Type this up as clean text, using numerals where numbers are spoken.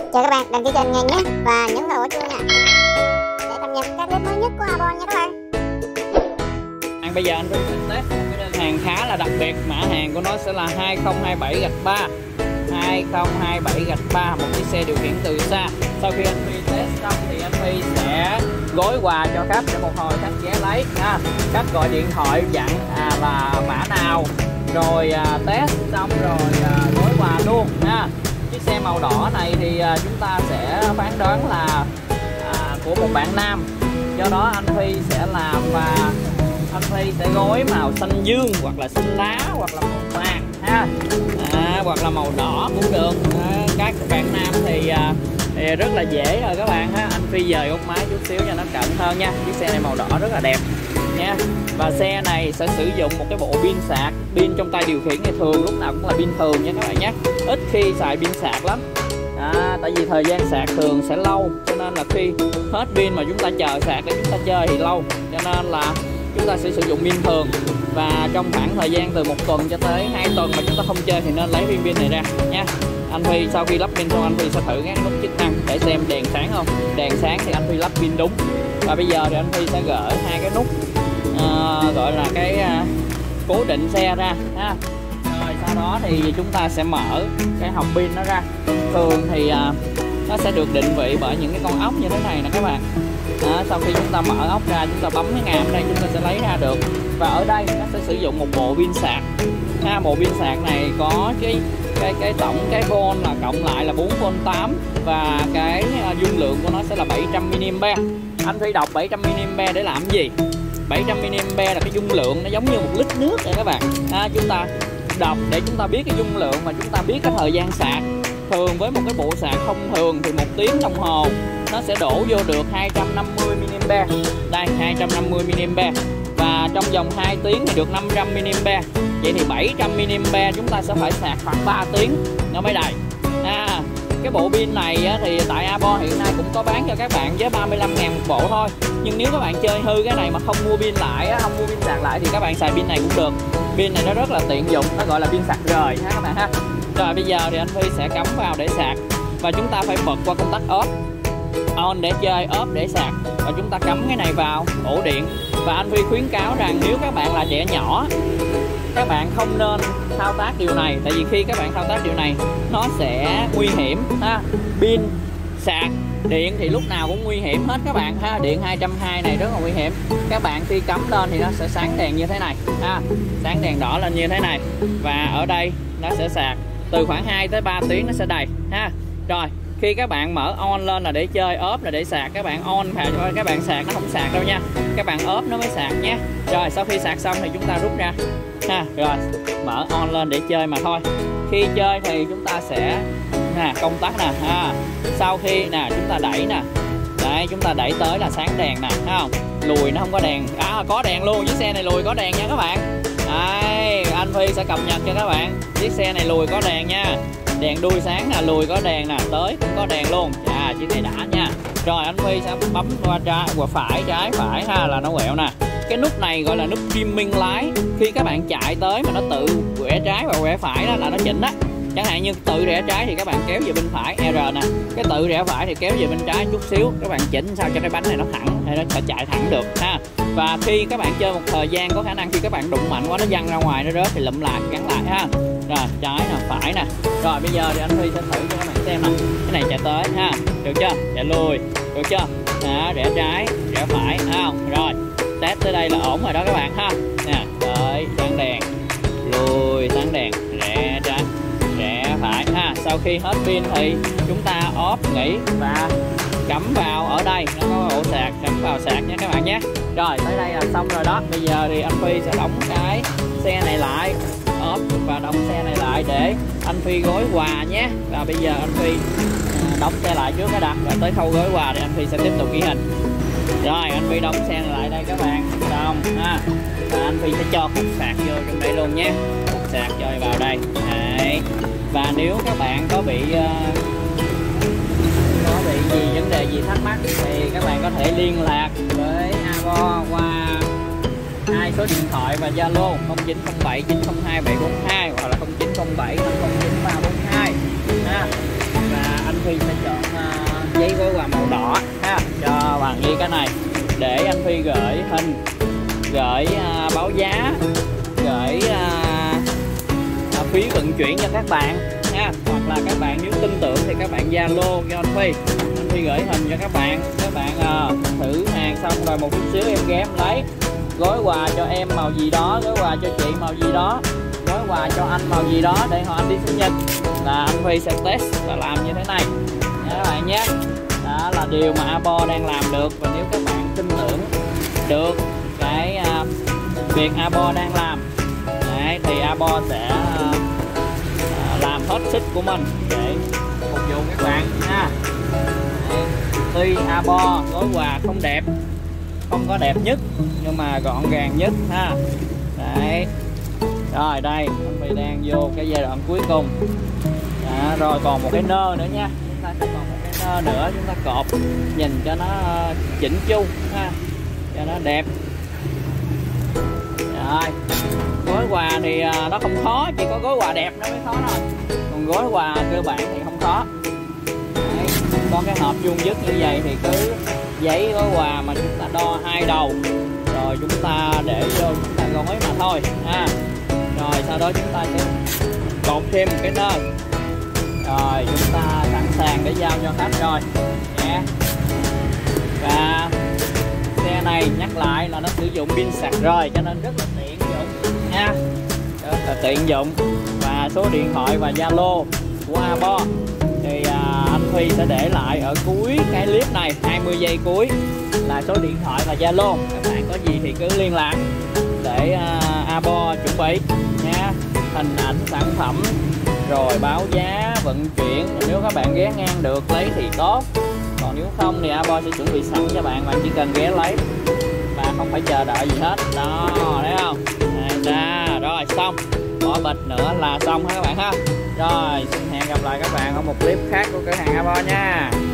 Chào các bạn, đăng ký kênh nhanh nhé và nhấn vào quả chuông nha để cập nhật các clip mới nhất của Abon nha các bạn. Bây giờ anh Vinh sẽ test một cái đơn hàng khá là đặc biệt. Mã hàng của nó sẽ là 2027-3 2027-3, một chiếc xe điều khiển từ xa. Sau khi anh Phi test xong thì anh Phi sẽ gối quà cho khách để một hồi khách ghé lấy ha. Khách gọi điện thoại dặn là mã nào, rồi test xong rồi gối quà luôn ha. Chiếc xe màu đỏ này thì chúng ta sẽ phán đoán là của một bạn nam, do đó anh Phi sẽ làm và anh Phi sẽ gối màu xanh dương hoặc là xanh lá hoặc là màu vàng ha, hoặc là màu đỏ cũng được. Các bạn nam thì rất là dễ rồi các bạn ha. Anh Phi dời ốc máy chút xíu cho nó cận hơn nha. Chiếc xe này màu đỏ rất là đẹp nha. Và xe này sẽ sử dụng một cái bộ pin sạc. Pin trong tay điều khiển này thường lúc nào cũng là pin thường nha các bạn nhé, ít khi xài pin sạc lắm. Tại vì thời gian sạc thường sẽ lâu, cho nên là khi hết pin mà chúng ta chờ sạc để chúng ta chơi thì lâu, cho nên là chúng ta sẽ sử dụng pin thường. Và trong khoảng thời gian từ 1 tuần cho tới 2 tuần mà chúng ta không chơi thì nên lấy viên pin này ra nha. Anh Phi sau khi lắp pin xong anh Phi sẽ thử các nút chức năng để xem đèn sáng không. Đèn sáng thì anh Phi lắp pin đúng. Và bây giờ thì anh Phi sẽ gỡ hai cái nút gọi là cái cố định xe ra ha. Rồi sau đó thì chúng ta sẽ mở cái hộc pin nó ra. Thường thì nó sẽ được định vị bởi những cái con ốc như thế này nè các bạn. Sau khi chúng ta mở ốc ra, chúng ta bấm cái ngàm ở đây chúng ta sẽ lấy ra được. Và ở đây nó sẽ sử dụng một bộ pin sạc ha. Bộ pin sạc này có cái tổng cái volt là cộng lại là 4V8 và cái dung lượng của nó sẽ là 700mAh. Anh Phi đọc 700mAh để làm gì? 700mAh là cái dung lượng, nó giống như 1 lít nước vậy các bạn. Chúng ta đọc để chúng ta biết cái dung lượng và chúng ta biết cái thời gian sạc. Thường với một cái bộ sạc thông thường thì 1 tiếng đồng hồ nó sẽ đổ vô được 250mAh. Đây 250mAh. Và trong vòng 2 tiếng thì được 500mAh. Vậy thì 700mAh chúng ta sẽ phải sạc khoảng 3 tiếng nó mới đầy. Cái bộ pin này thì tại Abon hiện nay cũng có bán cho các bạn với 35.000 một bộ thôi. Nhưng nếu các bạn chơi hư cái này mà không mua pin lại, không mua pin sạc lại thì các bạn xài pin này cũng được. Pin này nó rất là tiện dụng, nó gọi là pin sạc rời ha các bạn ha. Rồi bây giờ thì anh Phi sẽ cắm vào để sạc. Và chúng ta phải bật qua công tắc off. On để chơi, off để sạc. Và chúng ta cắm cái này vào ổ điện. Và anh Phi khuyến cáo rằng nếu các bạn là trẻ nhỏ, các bạn không nên thao tác điều này. Tại vì khi các bạn thao tác điều này nó sẽ nguy hiểm ha. Pin, sạc, điện thì lúc nào cũng nguy hiểm hết các bạn ha. Điện 220 này rất là nguy hiểm. Các bạn khi cắm lên thì nó sẽ sáng đèn như thế này ha. Sáng đèn đỏ lên như thế này. Và ở đây nó sẽ sạc từ khoảng 2 tới 3 tiếng nó sẽ đầy ha. Rồi khi các bạn mở on lên là để chơi, off là để sạc. Các bạn on vào cho các bạn sạc, nó không sạc đâu nha. Các bạn off nó mới sạc nhé. Rồi sau khi sạc xong thì chúng ta rút ra ha. Rồi mở on lên để chơi mà thôi. Khi chơi thì chúng ta sẽ công tắc nè ha. Sau khi chúng ta đẩy nè. Đấy, chúng ta đẩy tới là sáng đèn nè, thấy không? Lùi nó không có đèn. Có đèn luôn, chiếc xe này lùi có đèn nha các bạn. Đây, anh Phi sẽ cập nhật cho các bạn. Chiếc xe này lùi có đèn nha. Đèn đuôi sáng nè, lùi có đèn nè, tới cũng có đèn luôn. Chiếc này đã nha. Rồi anh Phi sẽ bấm qua trái, qua phải, trái, phải ha là nó quẹo nè. Cái nút này gọi là nút dimming lái. Khi các bạn chạy tới mà nó tự quẹo trái và quẹo phải đó là nó chỉnh đó. Chẳng hạn như tự rẽ trái thì các bạn kéo về bên phải R nè. Cái tự rẽ phải thì kéo về bên trái chút xíu. Các bạn chỉnh sao cho cái bánh này nó thẳng, hay nó sẽ chạy thẳng được ha. Và khi các bạn chơi một thời gian có khả năng khi các bạn đụng mạnh quá nó văng ra ngoài nó rớt thì lụm lại gắn lại ha. Rồi trái nè, phải nè. Rồi bây giờ thì anh Phi sẽ thử cho các bạn xem nè. Cái này chạy tới ha, được chưa? Chạy lùi, được chưa? Rẽ trái, rẽ phải, thấy không? Rồi test tới đây là ổn rồi đó các bạn ha. Nè, tới sáng đèn, lùi sáng đèn, rẽ trái, rẽ phải ha. Sau khi hết pin thì chúng ta off nghỉ và cắm vào ở đây, nó có ổ sạc, cắm vào sạc nha các bạn nhé. Rồi tới đây là xong rồi đó. Bây giờ thì anh Phi sẽ đóng cái xe này lại, off và đóng xe này lại để anh Phi gói quà nhé. Và bây giờ anh Phi đóng xe lại trước cái đã, và tới khâu gói quà thì anh Phi sẽ tiếp tục ghi hình. Rồi anh Phi đóng xe này lại đây các bạn, xong ha. Và anh Phi sẽ cho cục sạc vô trong đây luôn nhé. Cục sạc chơi vào đây. Đấy. Và nếu các bạn có bị gì vấn đề gì thắc mắc thì các bạn có thể liên lạc với Abon qua 2 số điện thoại và Zalo 0907 902 742 hoặc là 0907 509 342 ha. Và anh Phi sẽ chọn giấy gói quà màu đỏ ha, cho bạn ghi cái này để anh Phi gửi hình, gửi báo giá, gửi phí vận chuyển cho các bạn nha. Hoặc là các bạn nếu tin tưởng thì các bạn Zalo cho anh Phi gửi hình cho các bạn thử hàng xong rồi một chút xíu em ghé em lấy. Gói quà cho em màu gì đó, gói quà cho chị màu gì đó, gói quà cho anh màu gì đó để họ anh đi sinh nhật là anh Phi sẽ test và làm như thế này nha các bạn nhé. Đó là điều mà Abo đang làm được, và nếu các bạn tin tưởng được cái việc Abo đang làm đấy, thì Abo sẽ làm hết sức của mình để phục vụ các bạn nha. Tuy Abo gói quà không đẹp, không có đẹp nhất nhưng mà gọn gàng nhất ha. Đấy. Rồi đây anh Phi đang vô cái giai đoạn cuối cùng. Đó, rồi còn một cái nơ nữa nha, chúng ta còn một cái nơ nữa, chúng ta cột nhìn cho nó chỉnh chu ha, cho nó đẹp. Rồi gói quà thì nó không khó, chỉ có gói quà đẹp nó mới khó thôi, còn gói quà cơ bản thì không khó. Đấy, có cái hộp vuông vức như vậy thì cứ giấy gói quà mà chúng ta đo 2 đầu rồi chúng ta để vô chúng ta gói mà thôi ha. Rồi sau đó chúng ta sẽ cột thêm một cái nơ, rồi chúng ta sẵn sàng để giao cho khách rồi nha. Và xe này nhắc lại là nó sử dụng pin sạc rồi cho nên rất là tiện dụng nha, rất là tiện dụng. Và số điện thoại và Zalo của Abo thì anh Phi sẽ để lại ở cuối cái clip này, 20 giây cuối là số điện thoại và Zalo. Các bạn có gì thì cứ liên lạc để Abo chuẩn bị nha, hình ảnh sản phẩm rồi báo giá vận chuyển. Nếu các bạn ghé ngang được lấy thì tốt, còn nếu không thì Abo sẽ chuẩn bị sẵn cho bạn, bạn chỉ cần ghé lấy và không phải chờ đợi gì hết. Đó, thấy không? Ra rồi xong, bỏ bịch nữa là xong ha các bạn ha. Rồi xin hẹn gặp lại các bạn ở một clip khác của cửa hàng Abo nha.